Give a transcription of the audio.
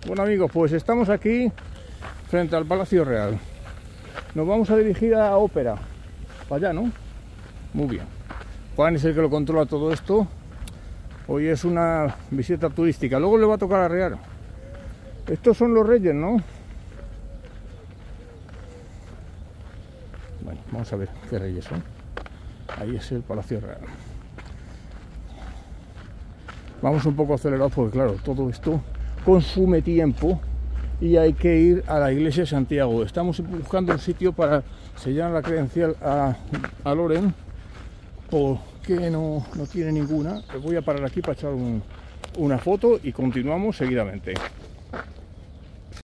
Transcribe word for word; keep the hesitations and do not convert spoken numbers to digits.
Bueno amigos, pues estamos aquí frente al Palacio Real. Nos vamos a dirigir a Ópera, para allá, ¿no? Muy bien. Juan es el que lo controla todo esto. Hoy es una visita turística, luego le va a tocar arrear. Estos son los reyes, ¿no? Bueno, vamos a ver qué reyes son. Ahí es el Palacio Real. Vamos un poco acelerados porque claro, todo esto consume tiempo y hay que ir a la iglesia de Santiago. Estamos buscando un sitio para sellar la credencial a, a Loren, porque no, no tiene ninguna. Voy a parar aquí para echar un, una foto y continuamos seguidamente.